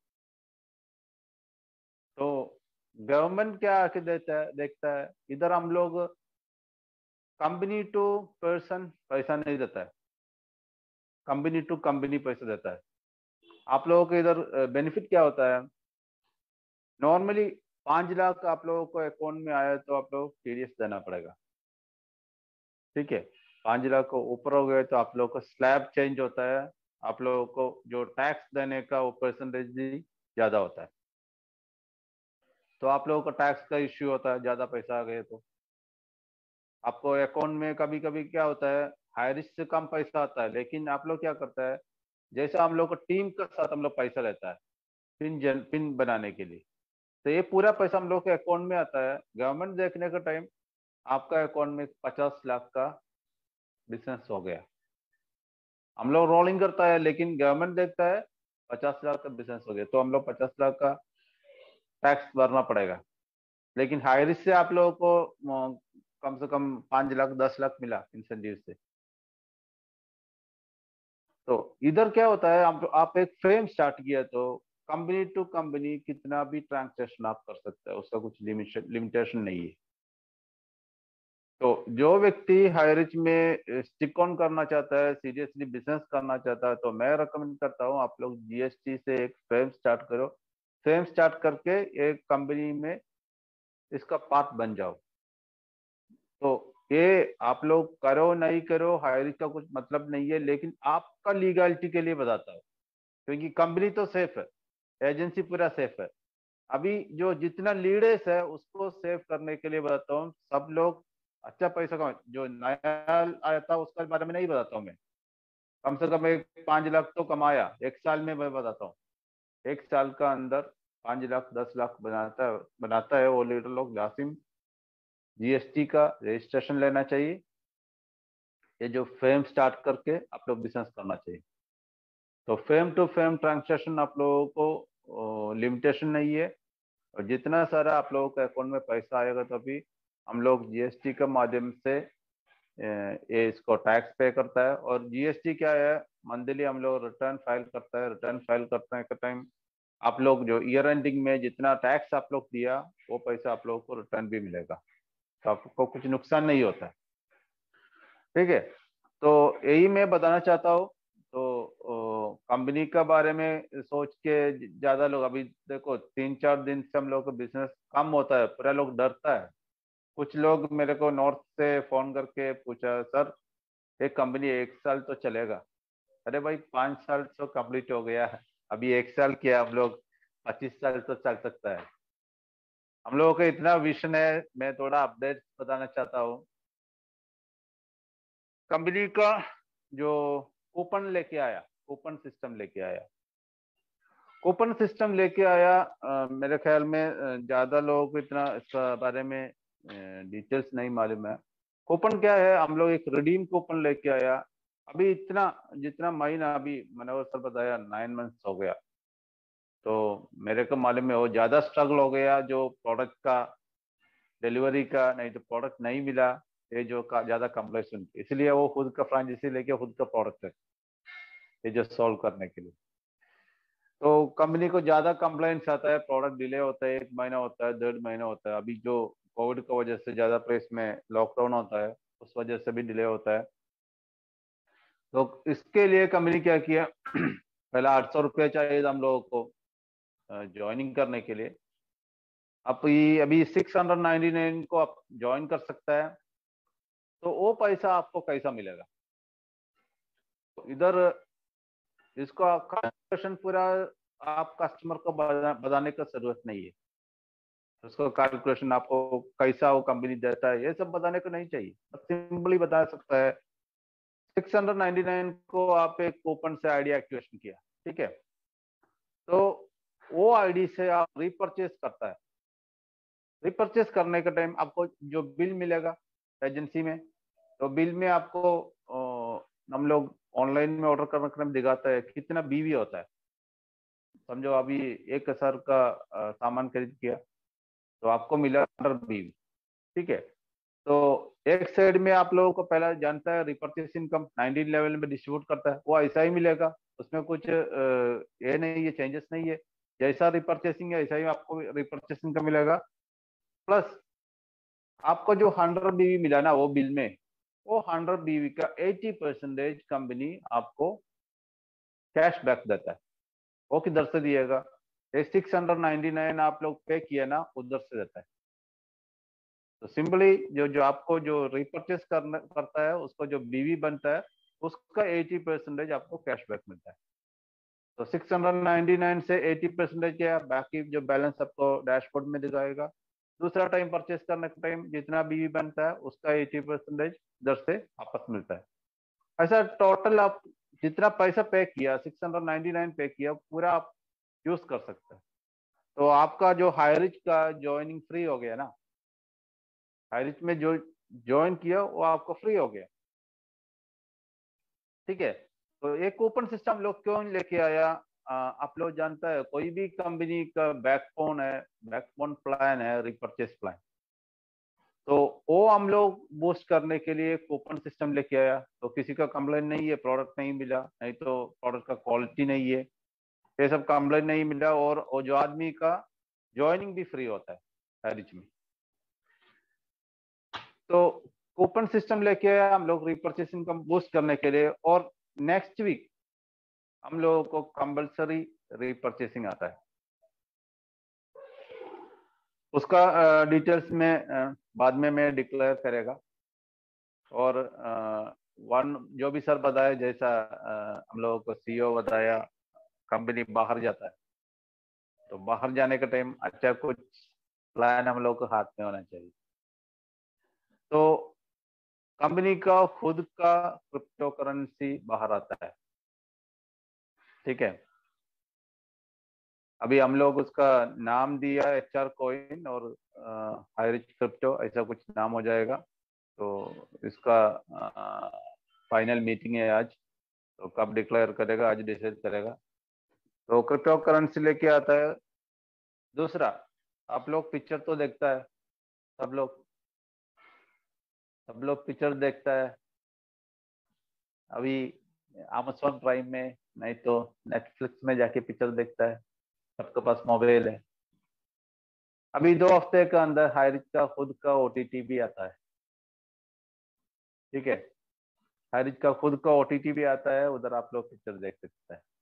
तो गवर्नमेंट क्या आके देता है देखता है, इधर हम लोग कंपनी टू पर्सन पैसा नहीं देता है, कंपनी टू कंपनी पैसा देता है। आप लोगों को इधर बेनिफिट क्या होता है, नॉर्मली पांच लाख आप लोगों को अकाउंट में आया तो आप लोग टीडीएस देना पड़ेगा, ठीक है। पांच लाख को ऊपर हो गए तो आप लोगों को स्लैब चेंज होता है, आप लोगों को जो टैक्स देने का वो परसेंटेज भी ज्यादा होता है। तो आप लोगों को टैक्स का इश्यू होता है, ज्यादा पैसा आ गए तो आपको अकाउंट में कभी कभी क्या होता है, हाई रिस्क से कम पैसा आता है, लेकिन आप लोग क्या करता है, जैसे हम लोग को टीम के साथ हम लोग पैसा लेता है पिन जन पिन बनाने के लिए, तो ये पूरा पैसा हम लोग के अकाउंट में आता है। गवर्नमेंट देखने का टाइम आपका अकाउंट में पचास लाख का बिजनेस हो गया, हम लोग रोलिंग करता है लेकिन गवर्नमेंट देखता है पचास लाख का बिजनेस हो गया, तो हम लोग पचास लाख का टैक्स भरना पड़ेगा। लेकिन हाई रिस्क से आप लोगों को कम से कम पांच लाख दस लाख मिला इंसेंटिव से। तो इधर क्या होता है, आप, आप एक फ्रेम स्टार्ट किया तो कंपनी टू कंपनी कितना भी ट्रांजेक्शन आप कर सकते हैं, उसका कुछ लिमिटेशन नहीं है। तो जो व्यक्ति हाईरिच में स्टिक ऑन करना चाहता है, सीरियसली बिजनेस करना चाहता है, तो मैं रिकमेंड करता हूँ आप लोग जीएसटी से एक फ्रेम स्टार्ट करो, फ्रेम स्टार्ट करके एक कंपनी में इसका पार्ट बन जाओ। तो ये आप लोग करो नहीं करो हाईरिच का कुछ मतलब नहीं है, लेकिन आपका लीगलिटी के लिए बताता हूँ, क्योंकि कंपनी तो सेफ है, एजेंसी पूरा सेफ है। अभी जो जितना लीडर्स है उसको सेव करने के लिए बताता हूँ, सब लोग अच्छा पैसा कमा, जो नया आया था उसके बारे में नहीं बताता हूँ मैं, कम से कम एक पांच लाख तो कमाया एक साल में, मैं बताता हूँ एक साल का अंदर पांच लाख दस लाख बनाता है बनाता है वो लीडर लोग। जासिम जीएसटी का रजिस्ट्रेशन लेना चाहिए, ये जो फेम स्टार्ट करके आप लोग बिजनेस करना चाहिए। तो फेम टू फेम ट्रांजेक्शन आप लोगों को लिमिटेशन नहीं है, और जितना सारा आप लोगों के अकाउंट में पैसा आएगा तो अभी हम लोग जीएसटी के माध्यम से ये इसको टैक्स पे करता है। और जीएसटी क्या है, मंथली हम लोग रिटर्न फाइल करता है, रिटर्न फाइल करने के टाइम आप लोग जो ईयर एंडिंग में जितना टैक्स आप लोग दिया वो पैसा आप लोगों को रिटर्न भी मिलेगा, तो आपको कुछ नुकसान नहीं होता है, ठीक है। तो यही मैं बताना चाहता हूँ। तो कंपनी का बारे में सोच के ज्यादा लोग, अभी देखो तीन चार दिन से हम लोग का बिजनेस कम होता है, पूरा लोग डरता है। कुछ लोग मेरे को नॉर्थ से फोन करके पूछा, सर एक कंपनी एक साल तो चलेगा? अरे भाई पांच साल तो कंप्लीट हो गया है, अभी एक साल किया, हम लोग पच्चीस साल तो चल सकता है। हम लोगों का इतना विजन है। मैं थोड़ा अपडेट बताना चाहता हूँ, कंपनी का जो कूपन लेके आया, कूपन सिस्टम लेके आया कूपन सिस्टम लेके आया आ, मेरे ख्याल में ज्यादा लोगों को इतना इसका बारे में डिटेल्स नहीं मालूम है। कूपन क्या है, हम लोग एक रिडीम कूपन लेके आया। अभी इतना जितना महीना अभी मनोहर सर बताया नाइन मंथ्स हो गया, तो मेरे को मालूम है वो ज्यादा स्ट्रगल हो गया, जो प्रोडक्ट का डिलीवरी का, नहीं तो प्रोडक्ट नहीं मिला, ये जो का, ज्यादा कम्प्लेक्शन, इसलिए वो खुद का फ्रेंचाइजी लेके खुद का प्रोडक्ट है ये जो सॉल्व करने के लिए। तो कंपनी को ज्यादा कंप्लेंट्स आता है, प्रोडक्ट डिले होता है, एक महीना होता है, डेढ़ महीना होता है। अभी जो कोविड की वजह से ज्यादा प्लेस में लॉकडाउन होता है, उस वजह से भी डिले होता है। तो इसके लिए कंपनी क्या किया, पहले आठ सौ रुपया चाहिए था हम लोगों को ज्वाइनिंग करने के लिए। अब ये अभी सिक्स हंड्रेड नाइन्टी नाइन को आप ज्वाइन कर सकता है। तो वो पैसा आपको कैसा मिलेगा, तो इधर इसको कैलकुलेशन पूरा आप कस्टमर को बताने का जरूरत नहीं है। उसको कैलकुलेशन आपको कैसा वो कंपनी देता है ये सब बताने को नहीं चाहिए, सिंपली बता सकता है। सिक्स हंड्रेड नाइन्टी नाइन को आप एक कूपन से आईडी एक्टिवेशन किया, ठीक है, तो वो आईडी से आप रिपर्चेस करता है। रिपर्चेस करने के टाइम आपको जो बिल मिलेगा एजेंसी में, तो बिल में आपको हम लोग ऑनलाइन में ऑर्डर करने में दिखाता है कितना बीवी होता है। समझो अभी एक हजार का आ, सामान खरीद किया तो आपको मिला हंड्रेड बीवी, ठीक है। तो एक साइड में आप लोगों को पहला जानता है रिपर्चेस इनकम नाइनटीन लेवल में डिस्ट्रीब्यूट करता है, वो ऐसा ही मिलेगा, उसमें कुछ ये नहीं है, चेंजेस नहीं है। जैसा रिपर्चेसिंग है ऐसा ही आपको रिपर्चेसिंग का मिलेगा। प्लस आपको जो हंड्रेड बीवी मिला ना वो बिल में, वो हंड्रेड बीवी का एटी परसेंटेज कंपनी आपको कैश बैक देता है। वो किधर से दिएगा, ये सिक्स हंड्रेड नाइन्टी नाइन आप लोग पे किया ना उधर से देता है। तो सिंपली जो जो आपको जो रिपर्चेस करना करता है उसको जो बीवी बनता है उसका एटी परसेंटेज आपको कैशबैक मिलता है। तो सिक्स हंड्रेड नाइन्टी नाइन से एटी परसेंटेज क्या, बाकी जो बैलेंस आपको डैशबोर्ड में दिखाएगा। दूसरा टाइम परचेस करने का टाइम जितना बीवी बनता है उसका एटी परसेंटेज इधर से वापस मिलता है। ऐसा टोटल आप जितना पैसा पे किया सिक्स हंड्रेड नाइन्टी नाइन पे किया पूरा आप यूज कर सकते हैं। तो आपका जो हाईरिच का ज्वाइनिंग फ्री हो गया ना, हाईरिच में जो ज्वाइन किया वो आपको फ्री हो गया, ठीक है। तो एक कूपन सिस्टम लोग क्यों लेके आया, आ, आप लोग जानता है कोई भी कंपनी का बैकबोन है, बैकबोन प्लान है रिपर्चेस प्लान, तो वो हम लोग बूस्ट करने के लिए कूपन सिस्टम लेके आया। तो किसी का कंप्लेन नहीं है प्रोडक्ट नहीं मिला, नहीं तो प्रोडक्ट का क्वालिटी नहीं है, ये सब कंप्लेन नहीं मिला, और वो जो आदमी का ज्वाइनिंग भी फ्री होता है हाईरिच में। तो कूपन सिस्टम लेके आया हम लोग रिपर्चेसिंग को बूस्ट करने के लिए। और नेक्स्ट वीक हम लोगों को कंपल्सरी रिपर्चेसिंग आता है, उसका डिटेल्स में बाद में मैं डिक्लेयर करेगा। और वन जो भी सर बताया जैसा हम लोगों को सीईओ बताया, कंपनी बाहर जाता है तो बाहर जाने का टाइम अच्छा कुछ प्लान हम लोग को हाथ में होना चाहिए। तो कंपनी का खुद का क्रिप्टो करेंसी बाहर आता है, ठीक है। अभी हम लोग उसका नाम दिया एच आर कॉइन और हाईरिच क्रिप्टो, ऐसा कुछ नाम हो जाएगा। तो इसका फाइनल मीटिंग है आज, तो कब डिक्लेयर करेगा आज डिसाइड करेगा। तो क्रिप्टो करेंसी लेके आता है। दूसरा, आप लोग पिक्चर तो देखता है, सब लोग सब लोग पिक्चर देखता है। अभी अमेज़न प्राइम में नहीं तो नेटफ्लिक्स में जाके पिक्चर देखता है, सबके पास मोबाइल है। अभी दो हफ्ते के अंदर हाईरिच का खुद का ओटीटी भी आता है, ठीक है। हाईरिच का खुद का ओटीटी भी आता है, उधर आप लोग पिक्चर देख सकते हैं।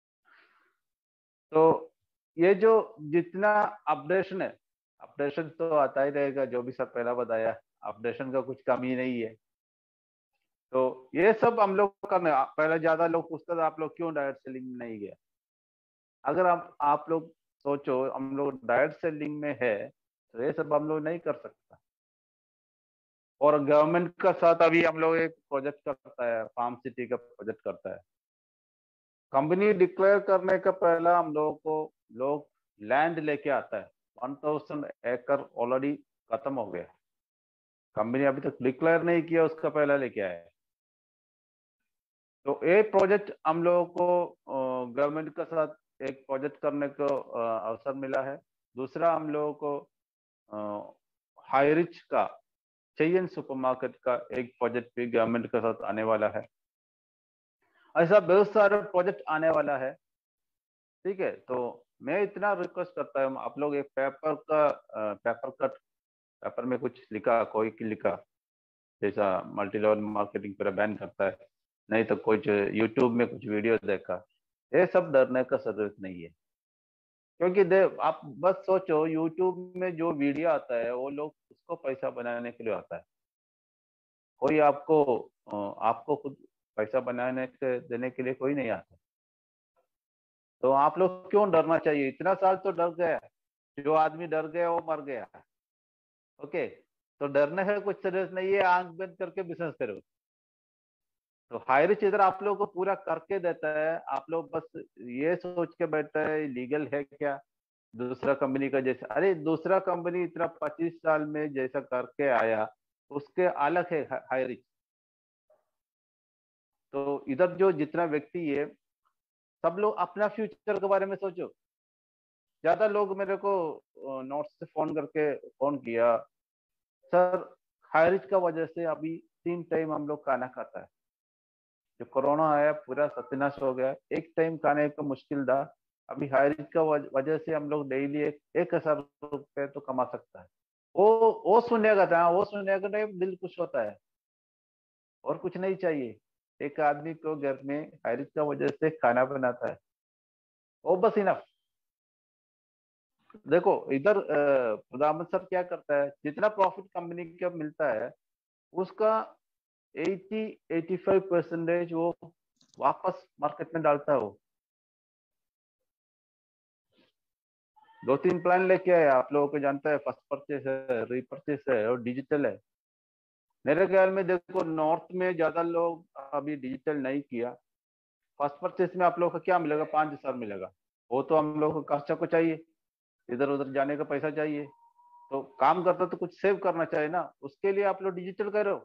तो ये जो जितना अपडेशन है, अपडेशन तो आता ही रहेगा, जो भी सब पहला बताया अपडेशन का कुछ कमी नहीं है। तो ये सब हम लोग करने, पहले ज्यादा लोग पूछते थे आप लोग क्यों डायरेक्ट सेलिंग में नहीं गए। अगर आप आप लोग सोचो हम लोग डायरेक्ट सेलिंग में है तो ये सब हम लोग नहीं कर सकता। और गवर्नमेंट का साथ अभी हम लोग एक प्रोजेक्ट करता है, फार्म सिटी का प्रोजेक्ट करता है। कंपनी डिक्लेयर करने का पहला हम लोगों को लोग लैंड लेके आता है, वन थाउजेंड एकड़ ऑलरेडी खत्म हो गया, कंपनी अभी तक डिक्लेयर नहीं किया, उसका पहला लेके आया है। तो एक प्रोजेक्ट हम लोगों को गवर्नमेंट के साथ एक प्रोजेक्ट करने को अवसर मिला है। दूसरा हम लोगों को हाईरिच का चेयन सुपरमार्केट का एक प्रोजेक्ट भी गवर्नमेंट के साथ आने वाला है। ऐसा बहुत सारा प्रोजेक्ट आने वाला है, ठीक है। तो मैं इतना रिक्वेस्ट करता हूँ, आप लोग एक पेपर का पेपर कट पेपर में कुछ लिखा, कोई की लिखा, जैसा मल्टी लेवल मार्केटिंग पर बैन करता है, नहीं तो कुछ यूट्यूब में कुछ वीडियो देखा, ये सब डरने का जरूरत नहीं है। क्योंकि दे आप बस सोचो, यूट्यूब में जो वीडियो आता है वो लोग उसको पैसा बनाने के लिए आता है, कोई आपको आपको खुद पैसा बनाने के देने के लिए कोई नहीं आता। तो आप लोग क्यों डरना चाहिए? इतना साल तो डर गया, जो आदमी डर गया वो मर गया। ओके, तो डरने का कुछ जरूरत नहीं है, आंख बंद करके बिजनेस करो। तो हाई रिच इधर आप लोग को पूरा करके देता है, आप लोग बस ये सोच के बैठते हैं लीगल है क्या दूसरा कंपनी का जैसा। अरे दूसरा कंपनी इतना पच्चीस साल में जैसा करके आया उसके अलग है हाई रिच। तो इधर जो जितना व्यक्ति है सब लोग अपना फ्यूचर के बारे में सोचो। ज्यादा लोग मेरे को नोट्स से फोन करके फोन किया, सर हाई रिच का वजह से अभी तीन टाइम हम लोग खाना खाता है, जो कोरोना आया पूरा सत्यानाश हो गया, एक टाइम खाने का मुश्किल था, अभी हाई रिच का वजह से हम लोग डेली एक एक हजार रुपये तो कमा सकता है। वो वो सुनेगा था, वो सुनेगा नहीं, दिल खुश होता है और कुछ नहीं चाहिए। एक आदमी को घर में हाई रिच का वजह से खाना बनाता है, वो बस इनफ। देखो इधर प्रधानमंत्री सर क्या करता है, जितना प्रॉफिट कंपनी का मिलता है उसका अस्सी पचासी परसेंटेज वो वापस मार्केट में डालता है। वो दो तीन प्लान लेके आए, आप लोगों को जानता है, फर्स्ट परचेस है, रीपरचेस है और डिजिटल है। मेरे ख्याल में देखो नॉर्थ में ज्यादा लोग अभी डिजिटल नहीं किया। फर्स्ट परचेस में आप लोगों को क्या मिलेगा? पांच हजार मिलेगा। वो तो हम लोग को खर्चा को चाहिए, इधर उधर जाने का पैसा चाहिए, तो काम करता तो कुछ सेव करना चाहिए ना, उसके लिए आप लोग डिजिटल करो।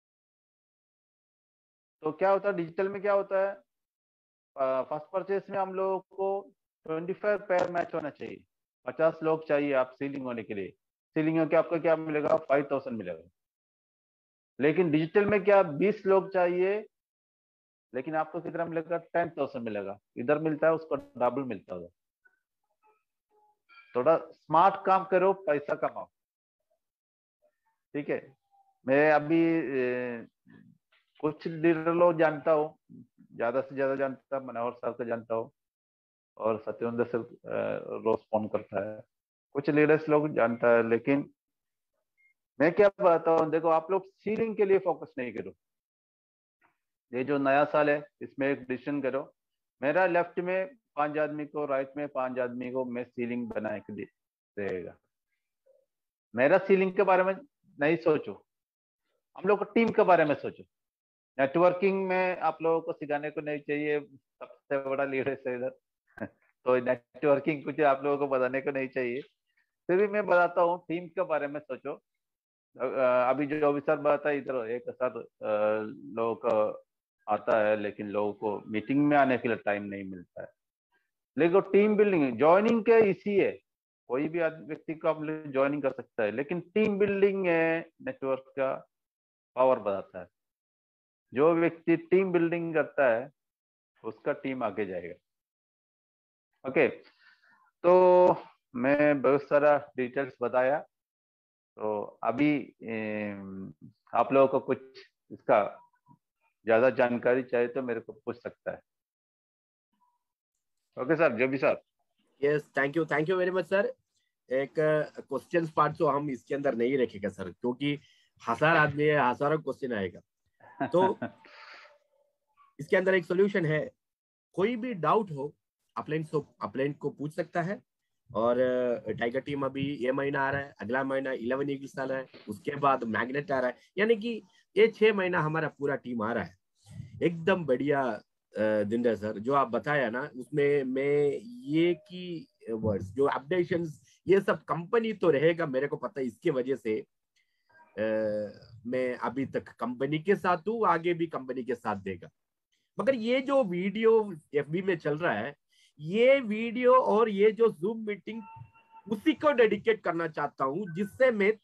तो क्या होता है डिजिटल में, क्या होता है फर्स्ट परचेस में हम लोगों को पच्चीस पैर मैच होना चाहिए, पचास लोग चाहिए आप सीलिंग होने के लिए। सीलिंग होकर आपको क्या मिलेगा? फाइव थाउजेंड मिलेगा। लेकिन डिजिटल में क्या बीस लोग चाहिए, लेकिन आपको कितना मिलेगा? टेन थाउजेंड मिलेगा। इधर मिलता है उसको डबल मिलता है। थोड़ा स्मार्ट काम करो, पैसा कमाओ, ठीक है। मैं अभी ए, कुछ लीडर लोग जानता हूँ, ज्यादा से ज्यादा जानता हूँ, मनोहर सर को जानता हूँ और सत्येंद्र सर रोज फोन करता है, कुछ लीडर्स लोग जानता है। लेकिन मैं क्या बताता हूँ, देखो आप लोग सीलिंग के लिए फोकस नहीं करो। ये जो नया साल है इसमें एक डिसीजन करो, मेरा लेफ्ट में पांच आदमी को, राइट में पांच आदमी को मैं सीलिंग बनाए के लिए रहेगा। मेरा सीलिंग के बारे में नहीं सोचो, हम लोग को टीम के बारे में सोचो। नेटवर्किंग में आप लोगों को सिखाने को नहीं चाहिए, सबसे बड़ा लीडर है इधर तो नेटवर्किंग कुछ आप लोगों को बताने को नहीं चाहिए। फिर भी मैं बताता हूँ, टीम के बारे में सोचो। अभी जो अवसर बताता है, इधर एक सर लोगों को आता है लेकिन लोगों को मीटिंग में आने के लिए टाइम नहीं मिलता है। लेकिन टीम बिल्डिंग ज्वाइनिंग के इसी है, कोई भी व्यक्ति को आप ज्वाइनिंग कर सकता है, लेकिन टीम बिल्डिंग है नेटवर्क का पावर बढ़ाता है। जो व्यक्ति टीम बिल्डिंग करता है उसका टीम आगे जाएगा। ओके, तो मैं बहुत सारा डिटेल्स बताया, तो अभी आप लोगों को कुछ इसका ज्यादा जानकारी चाहिए तो मेरे को पूछ सकता है। ओके सर, जो भी sir. Yes, thank you, thank you very much sir. एक क्वेश्चन पार्ट तो हम इसके अंदर नहीं रखेगा सर, क्योंकि हजार आदमी है, हजारों क्वेश्चन आएगा। तो इसके अंदर एक सोल्यूशन है, कोई भी डाउट हो अपलाइन को अपलाइन को पूछ सकता है। और टाइगर टीम अभी ये महीना आ रहा है, अगला महीना इलेवन ईगल्स आ रहा है, उसके बाद मैग्नेट आ रहा है, यानी कि ये छह महीना हमारा पूरा टीम आ रहा है। एकदम बढ़िया दिन है सर, जो आप बताया ना उसमें मैं ये की वर्ड्स जो अपडेशंस ये सब कंपनी तो रहेगा, मेरे को पता है। इसके वजह से आ, मैं अभी तक कंपनी के साथ हूँ, आगे भी कंपनी के साथ देगा। मगर ये जो वीडियो एफबी में चल रहा है, ये वीडियो और ये जो जूम मीटिंग उसी को डेडिकेट करना चाहता हूँ, जिससे मैं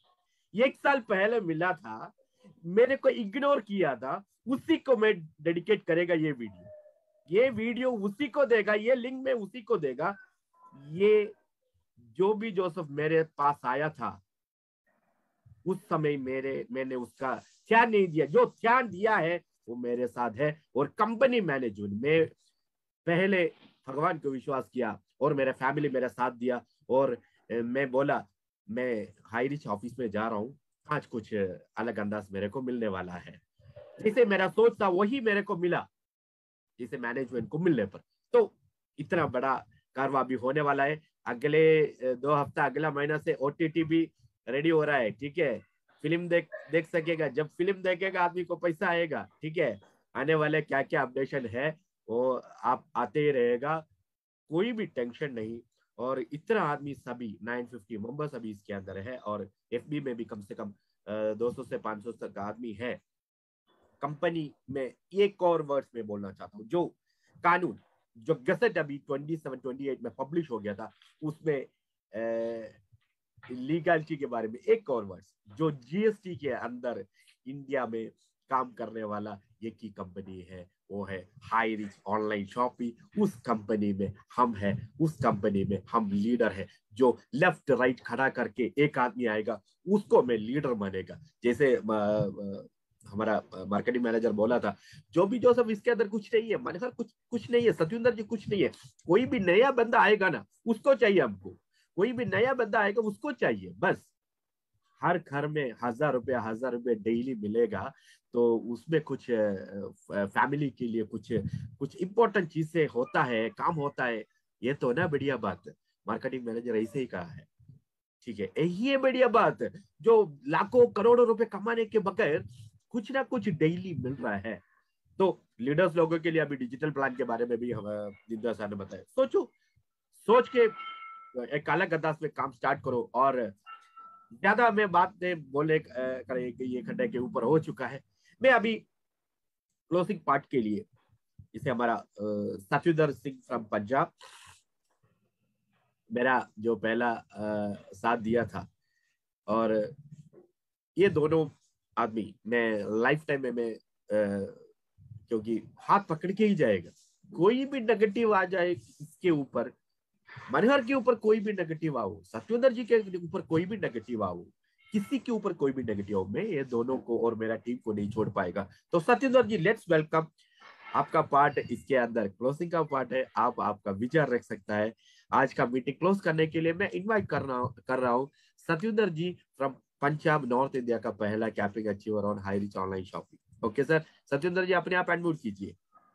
एक साल पहले मिला था, मेरे को इग्नोर किया था, उसी को मैं डेडिकेट करेगा ये वीडियो। ये वीडियो उसी को देगा, ये लिंक में उसी को देगा। ये जो भी जोसेफ मेरे पास आया था उस समय मेरे मैंने उसका ध्यान नहीं दिया। जो ध्यान दिया है वो मेरे साथ है। और कंपनी मैनेजमेंट में पहले भगवान को विश्वास किया और मेरा फैमिली मेरा साथ दिया। और मैं बोला मैं हाई रिच ऑफिस में जा रहा हूँ, आज कुछ अलग अंदाज मेरे को मिलने वाला है। जिसे मेरा सोच था वही मेरे को मिला, जिसे मैनेजमेंट को मिलने पर। तो इतना बड़ा कारवा भी होने वाला है। अगले दो हफ्ता अगला महीना से ओटीटी भी रेडी हो रहा है, ठीक है। फिल्म देख देख सकेगा, जब फिल्म देखेगा आदमी को पैसा आएगा, ठीक है। आने वाले क्या क्या अपडेशन है वो आप आते ही रहेगा, कोई भी टेंशन नहीं। और इतना आदमी सभी नौ सौ पचास मेंबर्स अभी इसके अंदर है, और एफबी में भी कम से कम दो सौ से पाँच सौ तक आदमी है। कंपनी में एक और वर्ड्स में बोलना चाहता हूँ, जो कानून जो गसेट अभी सत्ताईस अट्ठाईस में पब्लिश हो गया था, उसमें लीगलिटी के बारे में एक और वर्ड्स, जो जीएसटी के अंदर इंडिया में काम करने वाला एक ही कंपनी है, वो है हाई रिच ऑनलाइन शॉपिंग। उस कंपनी में हम हैं, उस कंपनी में हम लीडर है। जो लेफ्ट राइट खड़ा करके एक आदमी आएगा उसको मैं लीडर मानेगा। जैसे आ, आ, हमारा मार्केटिंग मैनेजर बोला था, जो भी जो सब इसके अंदर कुछ नहीं है, मैंने कहा कुछ कुछ नहीं है सत्येंद्र जी, कुछ नहीं है। कोई भी नया बंदा आएगा ना उसको चाहिए हमको, कोई भी नया बंदा आएगा उसको चाहिए बस। हर घर में हजार रुपया हजार रुपया डेली मिलेगा, तो उसमें कुछ फैमिली के लिए कुछ कुछ इंपॉर्टेंट चीज से होता है, काम होता है। ये तो ना बढ़िया बात है, मार्केटिंग मैनेजर ऐसे ही कहा है, ठीक है। ये बढ़िया बात है, जो लाखों करोड़ों रुपए कमाने के बगैर कुछ ना कुछ डेली मिल रहा है। तो लीडर्स लोगों के लिए अभी डिजिटल प्लान के बारे में भी हम जिंदा सर ने बताया। सोचो, सोच के एक अलग अंदाज में काम स्टार्ट करो। और ज्यादा मैं बात नहीं बोले करे कि ये खड्डे के ऊपर हो चुका है। मैं अभी क्लोजिंग पार्ट के लिए, इसे हमारा सत्येंद्र सिंह फ्रॉम पंजाब, मेरा जो पहला आ, साथ दिया था, और ये दोनों आदमी मैं लाइफ टाइम में मैं आ, क्योंकि हाथ पकड़ के ही जाएगा। कोई भी नेगेटिव आ जाए इसके ऊपर, मनोहर के ऊपर कोई भी नेगेटिव आओ, सत्येंद्र जी के ऊपर कोई भी नेगेटिव आओ, किसी के ऊपर कोई भी नेगेटिव आओ, मैं ये दोनों को और मेरा टीम को नहीं छोड़ पाएगा। तो सत्येंद्र जी लेट्स वेलकम, आपका पार्ट इसके अंदर क्लोजिंग का पार्ट है। आप आपका विचार रख सकता है। आज का मीटिंग क्लोज करने के लिए मैं इन्वाइट कर रहा हूँ कर रहा हूँ Satyendra ji from Punjab, north India का पहला capping achiever on High rich online shopping. Okay sir, Satyendra ji अपने आप अनम्यूट कीजिए।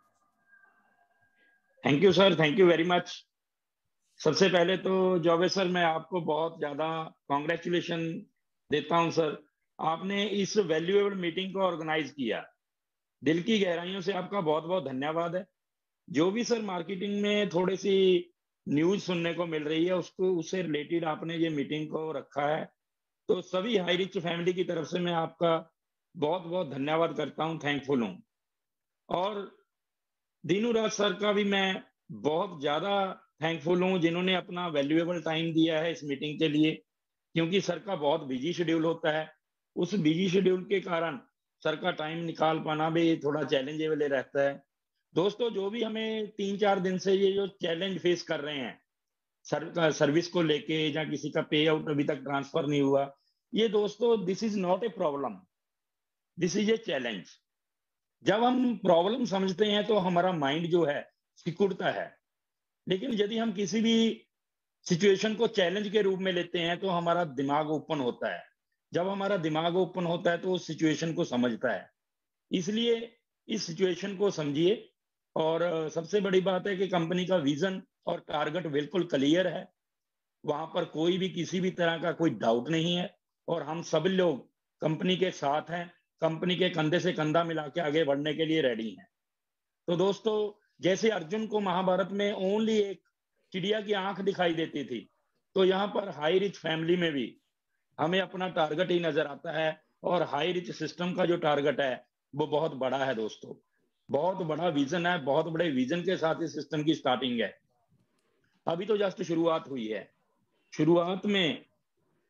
Thank you sir, thank you very much. सबसे पहले तो जॉबे सर मैं आपको बहुत ज्यादा कॉन्ग्रेचुलेशन देता हूं सर। आपने इस वैल्यूएबल मीटिंग को ऑर्गेनाइज किया, दिल की गहराइयों से आपका बहुत बहुत धन्यवाद है। जो भी सर मार्केटिंग में थोड़ी सी न्यूज सुनने को मिल रही है उसको उससे रिलेटेड आपने ये मीटिंग को रखा है, तो सभी हाई रिच फैमिली की तरफ से मैं आपका बहुत बहुत धन्यवाद करता हूं, थैंकफुल हूं। और दीनू राज सर का भी मैं बहुत ज्यादा थैंकफुल हूं, जिन्होंने अपना वैल्यूएबल टाइम दिया है इस मीटिंग के लिए, क्योंकि सर का बहुत बिजी शेड्यूल होता है। उस बिजी शेड्यूल के कारण सर का टाइम निकाल पाना भी थोड़ा चैलेंजेबल रहता है। दोस्तों, जो भी हमें तीन चार दिन से ये जो चैलेंज फेस कर रहे हैं सर सर्विस को लेके, या किसी का पे आउट अभी तक ट्रांसफर नहीं हुआ, ये दोस्तों this is not a problem, this is a challenge. जब हम प्रॉब्लम समझते हैं तो हमारा माइंड जो है सिकुड़ता है, लेकिन यदि हम किसी भी सिचुएशन को चैलेंज के रूप में लेते हैं तो हमारा दिमाग ओपन होता है। जब हमारा दिमाग ओपन होता है तो उस सिचुएशन को समझता है। इसलिए इस सिचुएशन को समझिए। और सबसे बड़ी बात है कि कंपनी का विजन और टारगेट बिल्कुल क्लियर है, वहां पर कोई भी किसी भी तरह का कोई डाउट नहीं है, और हम सब लोग कंपनी के साथ हैं, कंपनी के कंधे से कंधा मिला के आगे बढ़ने के लिए रेडी हैं। तो दोस्तों, जैसे अर्जुन को महाभारत में ओनली एक चिड़िया की आंख दिखाई देती थी, तो यहाँ पर हाई रिच फैमिली में भी हमें अपना टारगेट ही नजर आता है। और हाई रिच सिस्टम का जो टारगेट है वो बहुत बड़ा है दोस्तों, बहुत बड़ा विजन है, बहुत बड़े विजन के साथ इस सिस्टम की स्टार्टिंग है। अभी तो जस्ट शुरुआत हुई है। शुरुआत में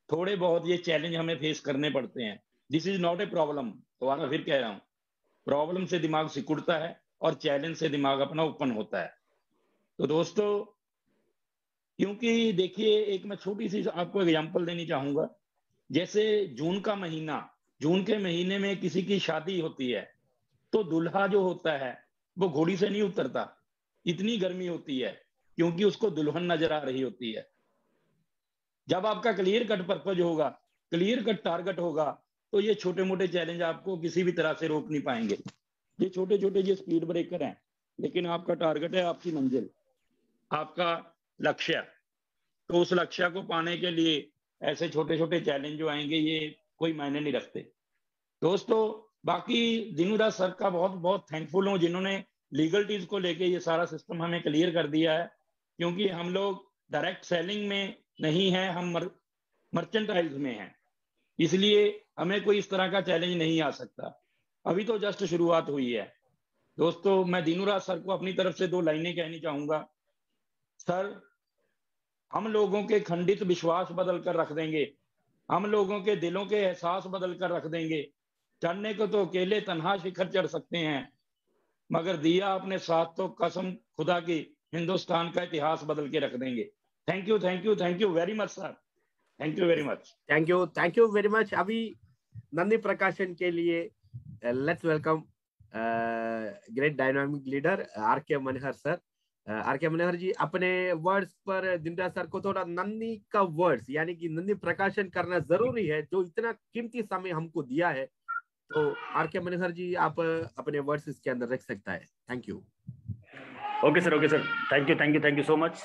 थोड़े बहुत ये चैलेंज हमें फेस करने पड़ते हैं। This is not a problem, दोबारा फिर कह रहा हूं, प्रॉब्लम से दिमाग सिकुड़ता है और चैलेंज से दिमाग अपना ओपन होता है। तो दोस्तों, क्योंकि देखिए, एक मैं छोटी सी आपको एग्जांपल देनी चाहूंगा। जैसे जून का महीना, जून के महीने में किसी की शादी होती है, तो दूल्हा जो होता है वो घोड़ी से नहीं उतरता, इतनी गर्मी होती है, क्योंकि उसको दुल्हन नजर आ रही होती है। जब आपका क्लियर कट पर्पज होगा, क्लियर कट टारगेट होगा, तो ये छोटे मोटे चैलेंज आपको किसी भी तरह से रोक नहीं पाएंगे। ये छोटे छोटे ये स्पीड ब्रेकर हैं, लेकिन आपका टारगेट है, आपकी मंजिल, आपका लक्ष्य। तो उस लक्ष्य को पाने के लिए ऐसे छोटे छोटे चैलेंज जो आएंगे, ये कोई मायने नहीं रखते। दोस्तों, बाकी दिनुराज सर का बहुत बहुत थैंकफुल हूँ, जिन्होंने लीगलिटीज को लेके ये सारा सिस्टम हमें क्लियर कर दिया है। क्योंकि हम लोग डायरेक्ट सेलिंग में नहीं है, हम मर, मर्चेंटाइज में हैं, इसलिए हमें कोई इस तरह का चैलेंज नहीं आ सकता। अभी तो जस्ट शुरुआत हुई है। दोस्तों, मैं दिनुराज सर को अपनी तरफ से दो लाइनें कहनी चाहूंगा। सर, हम लोगों के खंडित विश्वास बदल कर रख देंगे, हम लोगों के दिलों के एहसास बदल कर रख देंगे। चढ़ने को तो अकेले तन्हा शिखर चढ़ सकते हैं, मगर दिया अपने साथ तो कसम खुदा की हिंदुस्तान का इतिहास बदल के रख देंगे। Thank you, thank you, thank you very much sir, thank you very much. Thank you, thank you very much. अभी नंदी प्रकाशन के लिए let's welcome great dynamic leader R K Manhar sir. Are K Manhar जी, अपने वर्ड्स पर दिनुराज सर को थोड़ा नंदी का words यानी कि नंदी प्रकाशन करना जरूरी है, जो इतना कीमती समय हमको दिया है। तो आर के मनहर जी, आप अपने वर्ड्स इसके अंदर रख सकता है। Thank you. Okay sir, okay sir, thank you, thank you, thank you so much.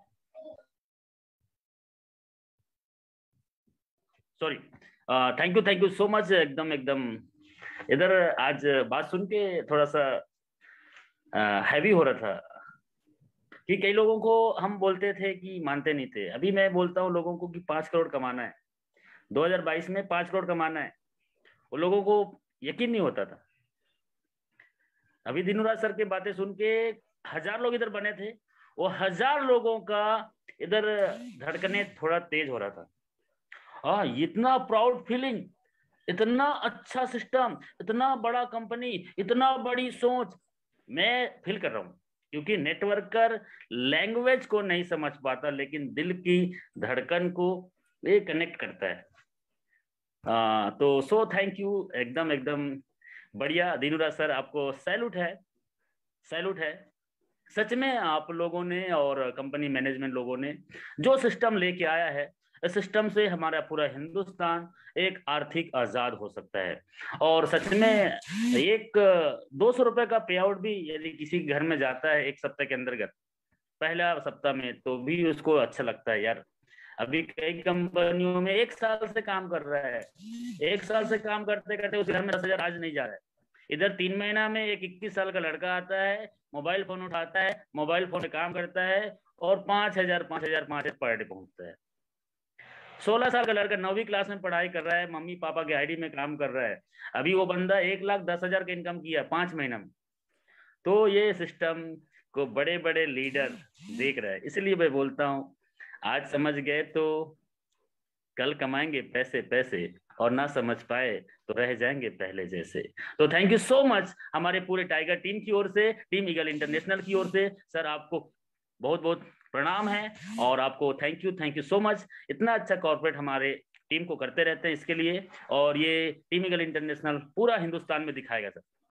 Sorry, thank you, thank you so much. एकदम एकदम इधर आज बात सुन के थोड़ा सा हैवी हो रहा था कि कई लोगों को हम बोलते थे कि मानते नहीं थे। अभी मैं बोलता हूँ लोगों को कि पांच करोड़ कमाना है, दो हज़ार बाईस में पांच करोड़ कमाना है, वो लोगों को यकीन नहीं होता था। अभी दिनुराज सर की बातें सुन के हजार लोग इधर बने थे, वो हजार लोगों का इधर धड़कने थोड़ा तेज हो रहा था। हाँ, इतना प्राउड फीलिंग, इतना अच्छा सिस्टम, इतना बड़ा कंपनी, इतना बड़ी सोच मैं फील कर रहा हूँ। क्योंकि नेटवर्कर लैंग्वेज को नहीं समझ पाता, लेकिन दिल की धड़कन को ये कनेक्ट करता है। आ, तो सो थैंक यू, एकदम एकदम बढ़िया। दिनुराज सर, आपको सैल्यूट है, सैल्यूट है सच में। आप लोगों ने और कंपनी मैनेजमेंट लोगों ने जो सिस्टम लेके आया है, इस सिस्टम से हमारा पूरा हिंदुस्तान एक आर्थिक आजाद हो सकता है। और सच में एक दो सौ रुपए का पे आउट भी यदि किसी घर में जाता है एक सप्ताह के अंतर्गत, पहला सप्ताह में, तो भी उसको अच्छा लगता है यार। अभी कई कंपनियों में एक साल से काम कर रहा है, एक साल से काम करते करते उस घर में दस हजार आज नहीं जा रहा है। इधर तीन महीना में एक इक्कीस साल का लड़का आता है, मोबाइल फोन उठाता है, मोबाइल फोन से काम करता है और पांच हजार पांच हजार पांच हजार पर डे पहुंचता है। सोलह साल का लड़का नौवीं क्लास में पढ़ाई कर रहा है, मम्मी पापा के आईडी में काम कर रहा है। अभी वो बंदा एक लाख दस हजार का इनकम किया पांच महीना में। तो ये सिस्टम को बड़े बड़े लीडर देख रहे हैं, इसलिए मैं बोलता हूँ आज समझ गए तो कल कमाएंगे पैसे पैसे, और ना समझ पाए तो रह जाएंगे पहले जैसे। तो थैंक यू सो मच हमारे पूरे टाइगर टीम की ओर से, टीम ईगल इंटरनेशनल की ओर से। सर, आपको बहुत बहुत प्रणाम है और आपको thank you, thank you so much. इतना अच्छा कॉर्पोरेट हमारे टीम को करते रहते हैं इसके लिए, और ये टीम ईगल इंटरनेशनल पूरा हिंदुस्तान में दिखाएगा सर।